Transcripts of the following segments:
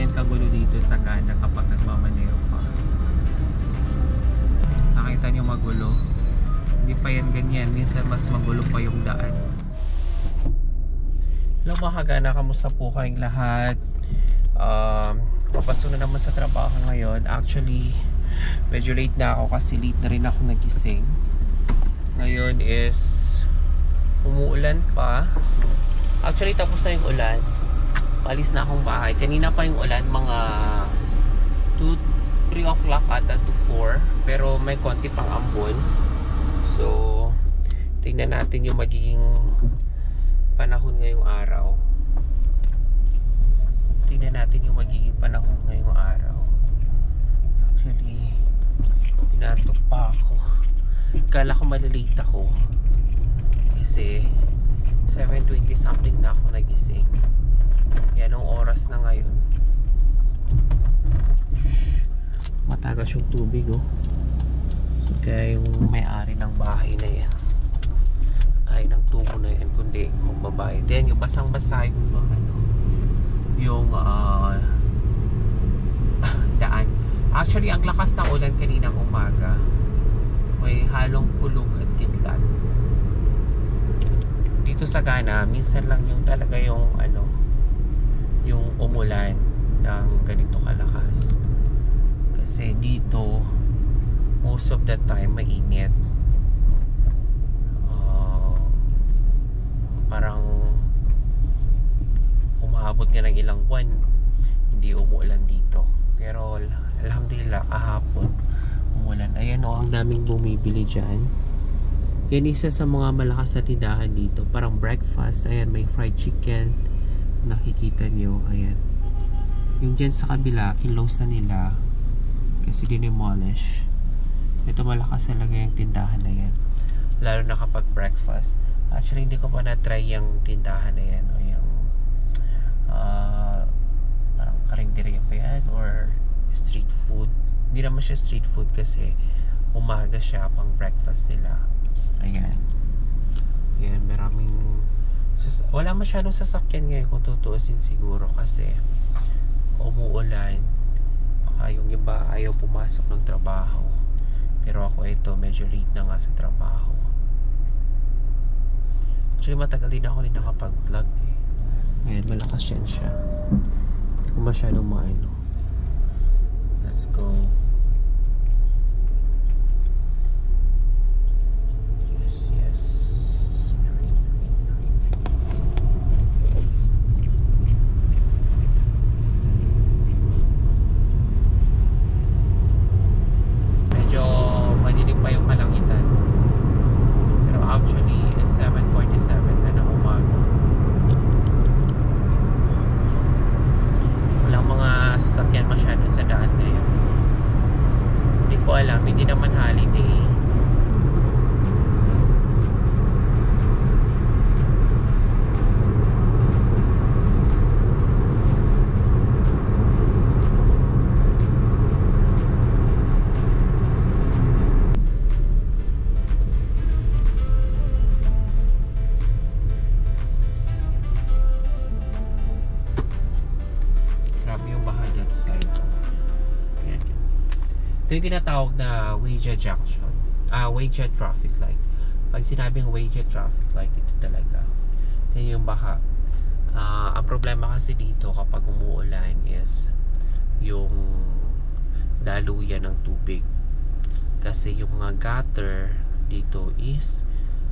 ganyan kagulo dito sa Ghana kapag nagmamaneho ka. Nakita nyo magulo? Hindi pa yan ganyan. Minsan mas magulo pa yung daan. Hello mga Ghana, kamusta po kayong lahat? Papasok na naman sa trabaho ngayon. Actually, medyo late na ako kasi late na rin ako nagising. Ngayon is umuulan pa. Actually, tapos na yung ulan. Palis na akong bahay. Kanina pa yung ulan, mga 3 o'clock ata to 4. Pero may konti pang ambon. So, tingnan natin yung magiging panahon ngayong araw. Tingnan natin yung magiging panahon ngayong araw. Actually, pinantok pa ako. Kala ko malilate ako. Kasi 7:20 something na ako nagising. Yan ang oras na ngayon. Matagas yung tubig oh. Kaya yung may-ari ng bahay na yan ay ng tubo na yan kundi kung babae. Then yung basang-basa yung daan. Actually ang lakas ng ulan kaninang umaga. May halong kulog at kidlat. Dito sa Ghana, minsan lang yung talaga yung yung umulan ng ganito kalakas. Kasi dito most of the time mainit. Parang umaabot nga ng ilang buwan hindi umuulan dito. Pero alhamdulillah kahapon umulan. Ayan o, ang daming bumibili dyan. Yan isa sa mga malakas na tindahan dito. Parang breakfast. Ayan, may fried chicken. Nakikita nyo. Ayan. Yung dyan sa kabila, kinlose na nila. Kasi dinimolish. Ito malakas talaga yung tindahan na yan. Lalo na kapag breakfast. Actually, hindi ko pa na-try yung tindahan na yan. O yung parang karinderya pa yan. Or street food. Hindi naman siya street food kasi umaga siya pang breakfast nila. Ayan. Ayan, maraming wala masyadong sasakyan ngayon kung tutuusin siguro kasi umuulan. Baka yung iba ayaw pumasok ng trabaho. Pero ako ito, medyo late na nga sa trabaho. Actually, matagal din ako din nakapag-vlog eh. Ayan, malakas yan siya. Hindi ko masyadong maano. Let's go. Hindi naman holiday. Grabe yung baha that side. Ito yung tinatawag na Weijia Junction. Weijia Traffic Light. Pag sinabing Weijia Traffic Light, ito talaga. Ito yung baha. Ang problema kasi dito kapag umuulan is yung daluyan ng tubig. Kasi yung mga gutter dito is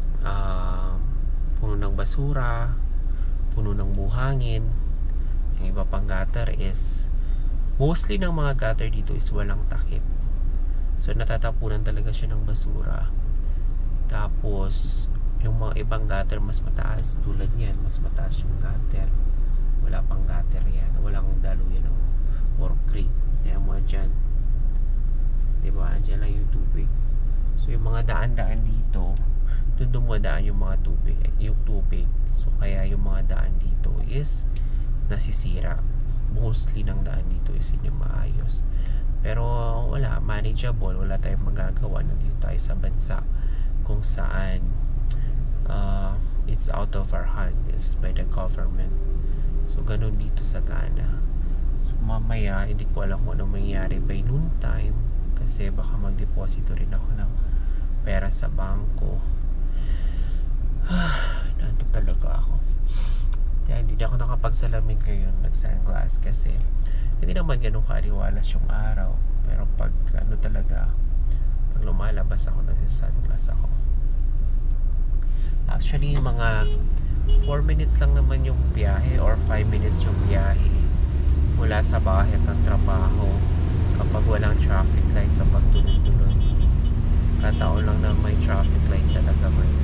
puno ng basura, puno ng buhangin. Yung iba pang gutter is mostly ng mga gutter dito is walang takip. So natatapunan talaga siya ng basura. Tapos yung mga ibang gutter mas mataas. Tulad niyan, mas mataas yung gutter. Wala pang gutter yan. Walang daluyan ng or creek. Kaya mo dyan, diba? Andyan lang yung tubig. So yung mga daan-daan dito, doon dumadaan yung mga tubig, yung tubig. So kaya yung mga daan dito is nasisira. Mostly ng daan dito is hindi maayos. Pero wala, manageable. Wala tayong magagawa. Nandito tayo sa bansa kung saan it's out of our hand. It's by the government. So ganun dito sa Ghana. So, mamaya hindi ko alam kung ano mangyayari by noon time kasi baka magdeposito rin ako ng pera sa bangko. Nandun talaga ako. Kaya hindi na ako nakapagsalamin ngayon, nag-sunglass kasi hindi naman ganun kaaliwalas yung araw. Pero pag ano talaga, pag lumalabas ako, nag-sunglass ako. Actually, mga 4 minutes lang naman yung biyahe or 5 minutes yung biyahe mula sa bahay hanggang trabaho kapag walang traffic light, kapag tuloy-tuloy. Kataon lang na may traffic light talaga ngayon.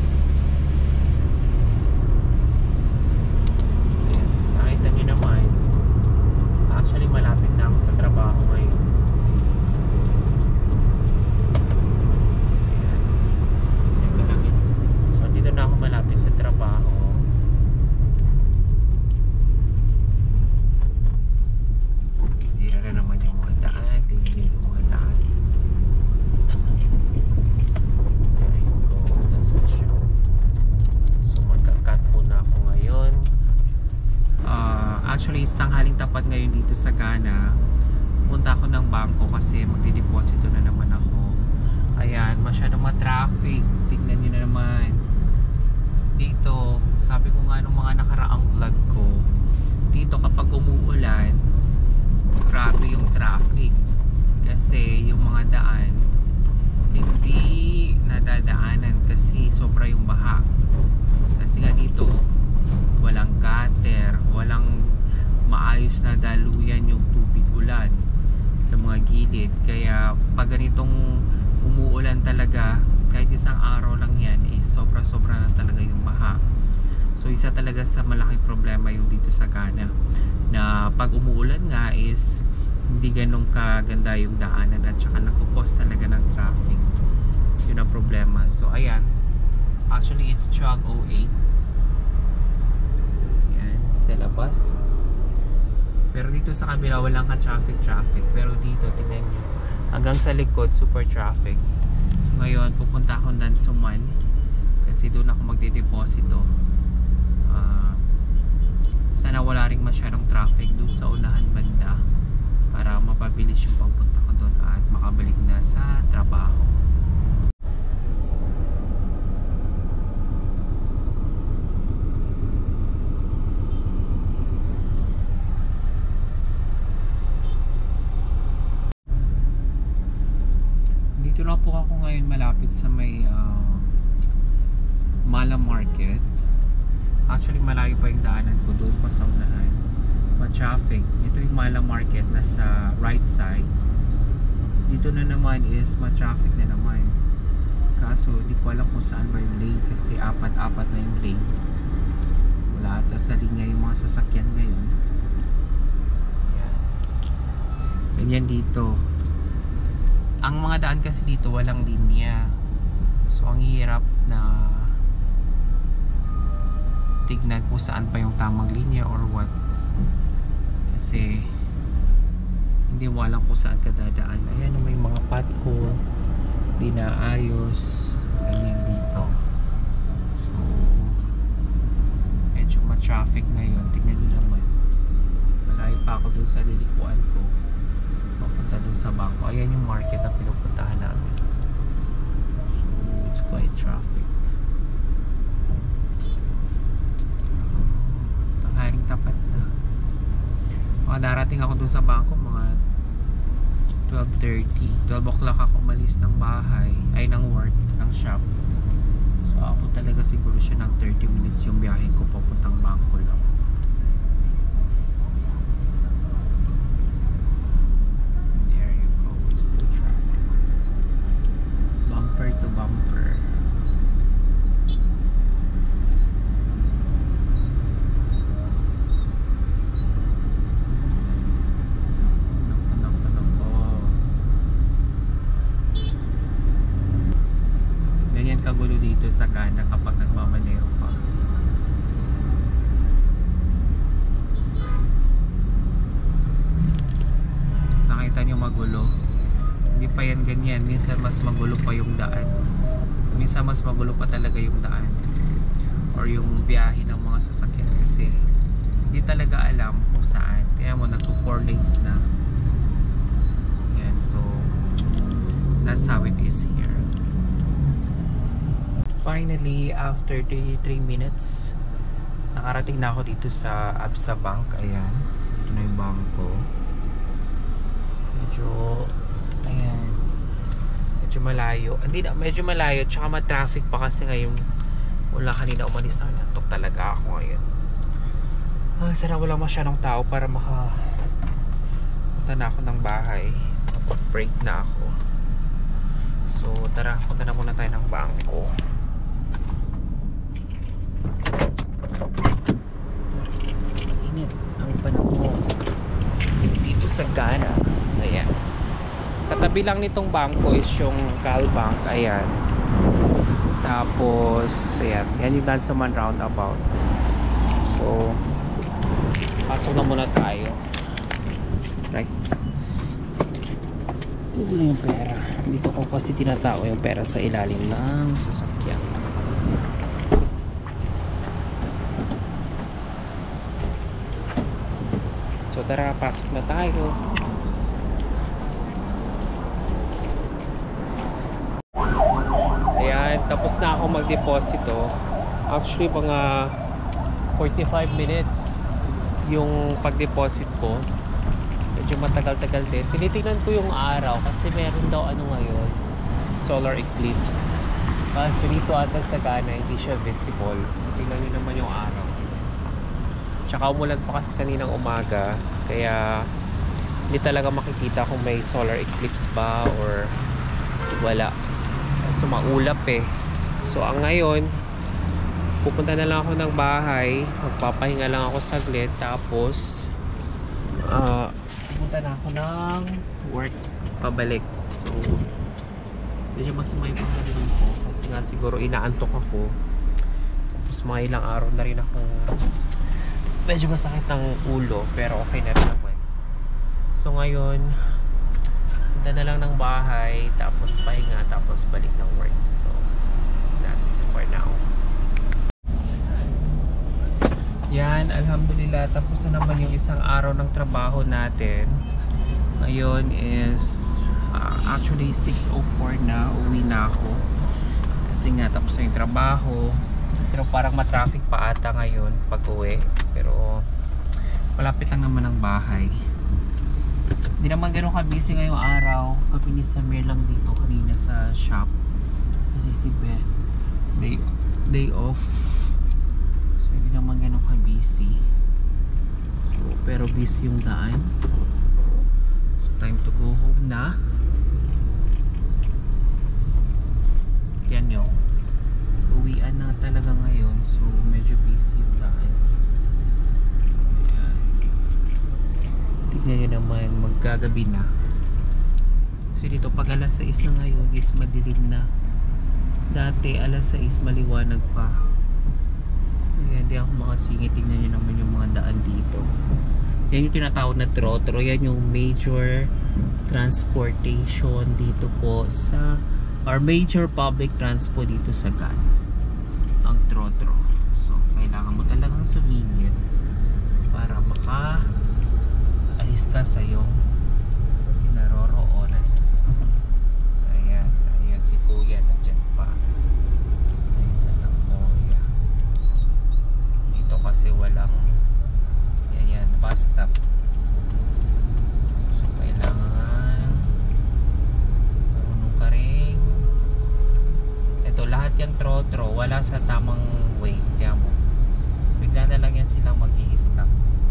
Ayan, nakita nyo naman, actually malapit na ako sa trabaho ngayon. Ayan. Teka lang yun. So dito na ako malapit sa trabaho. Sira na naman yung mga daan. Tingnan nyo yung mga daan. There you go. That's the show. So magka-cut muna ako ngayon. Actually, tanghaling tapat ngayon dito sa Ghana. Punta ako ng bangko kasi magdideposito na naman ako. Ayan, masyadong ma-traffic. Tignan nyo na naman. Dito, sabi ko nga nung mga nakaraang vlog ko, dito kapag umuulan, grabe yung traffic. Kasi yung mga daan, hindi nadadaanan kasi sobra yung baha. Kasi nga dito, walang gutter, walang maayos na daluyan yung tubig ulan sa mga gilid. Kaya pag ganitong umuulan talaga, kahit isang araw lang yan, sobra-sobra na talaga yung baha. So isa talaga sa malaking problema yung dito sa Ghana, na pag umuulan nga is hindi ganun kaganda yung daanan at saka nakupos talaga ng traffic. Yun ang problema. So ayan, actually it's 12:08 sa labas, pero dito sa kabila walang ka-traffic. Pero dito tingnan nyo, hanggang sa likod super traffic. So ngayon pupunta akong Dansuman kasi doon ako magdedeposito. Sana wala ring masyadong traffic doon sa unahan banda para mapabilis yung pagpunta ko doon at makabalik na sa trabaho. Dito lang po ako ngayon malapit sa may Mala Market. Actually malayo pa yung daanan ko doon pa sa unahan. Ma-traffic. Ito yung Mala Market nasa right side. Dito na naman is ma-traffic na naman. Kaso di ko alam kung saan ba yung lane kasi apat-apat na yung lane. Wala ata sa linya yung mga sasakyan ngayon. Ganyan dito. Ang mga daan kasi dito walang linya. So ang hirap na tignan kung saan pa yung tamang linya or what. Kasi hindi mo alam kung saan ka dadaan. Ayan, may mga pothole, di naayos. Ganyan dito. So medyo ma-traffic ngayon. Tignan nyo naman. Malayo pa ako dun sa lilikuan ko. Papunta dun sa bangko. Ayan yung market na pinupuntahan namin. So it's quite traffic. Tanghaling tapat na. Darating ako dun sa bangko mga 12:30. 12 o'clock ako umalis ng bahay, ay ng work, ng shop. So ako talaga siguro siya ng 30 minutes yung biyahe ko papuntang bangko lang. Bumper to bumper. Ganyan kagulo dito sa Ghana kapag nagmamanero pa. Nakita nyo magulo? Hindi pa yan ganyan. Minsan mas magulo pa yung daan. Minsan mas magulo pa talaga yung daan or yung biyahe ng mga sasakyan kasi Hindi talaga alam kung saan. Kaya mo nagpo 4 lanes na. Yan, so that's how it is here. Finally, after 33 minutes, nakarating na ako dito sa Absa Bank. Ayan, ito na yung bangko. Ayan, medyo malayo. Hindi na, medyo malayo, tsaka ma-traffic pa kasi ngayon. Wala kanina umalis na, nantok talaga ako ngayon. Sana wala masyadong tao para punta na ako ng bahay. Break na ako. So tara, punta na muna tayo ng bangko. Init ang panahon dito sa Ghana. Ayan, katabi lang nitong bangko is yung Cal Bank. Ayan, tapos ayan, yan yung Dansoman roundabout. So pasok na muna tayo. Right, ito na yung pera. Dito ko kasi tinatao yung pera sa ilalim ng sasakyan. So tara, pasok na tayo. Ayan, tapos na ako magdeposito. Actually mga 45 minutes yung pagdeposit ko. Medyo matagal-tagal din. Tinitingnan ko yung araw kasi meron daw ano ngayon, solar eclipse. So dito ata sa Ghana hindi siya visible. So tingnan nyo naman yung araw. Tsaka umulan pa kasi kaninang umaga, kaya hindi talaga makikita kung may solar eclipse ba or wala. So maulap eh. So ang ngayon, pupunta na lang ako ng bahay, magpapahinga lang ako saglit, tapos pupunta na ako ng work pabalik. So medyo masama yung pagkaroon ko kasi nga siguro inaantok ako. Tapos mga ilang araw na rin ako medyo masakit ng ulo, pero okay na rin naman. So ngayon punta na lang ng bahay, tapos pahinga, tapos balik ng work. So that's for now. Yan, alhamdulillah, tapos na naman yung isang araw ng trabaho natin. Ngayon is actually 6:04 na, uwi na ako kasi nga tapos na yung trabaho. Pero parang matraffic pa ata ngayon pag uwi, pero malapit lang naman ang bahay. Hindi naman ganun ka-busy ngayong araw. Kami ni Samir lang dito kanina sa shop kasi si Ben day off. Hindi naman ganun ka-busy. So, pero busy yung daan. So time to go home na. Yan yun, uwian na talaga ngayon. So medyo busy yung daan. Ayan. Tignan nyo naman, maggagabi na. Kasi dito pag alas 6 na ngayon is madilim na. Dati alas 6 maliwanag pa. Ayan, di ako makasingit. Tingnan nyo naman yung mga daan dito. Yan yung tinatawag na trotro. Yan yung major transportation dito po sa, or major public transport dito sa Ghana, ang trotro. So kailangan mo talagang sumingit para maka-alis ka sa iyong kinaroroonan. Ayan, ayan si Kuya nandiyan pa. Kasi walang yan, bus stop. So kailangan marunong ka rin. Ito lahat yan trotro, wala sa tamang way. Kaya mo bigla na lang yan silang mag-i-stop.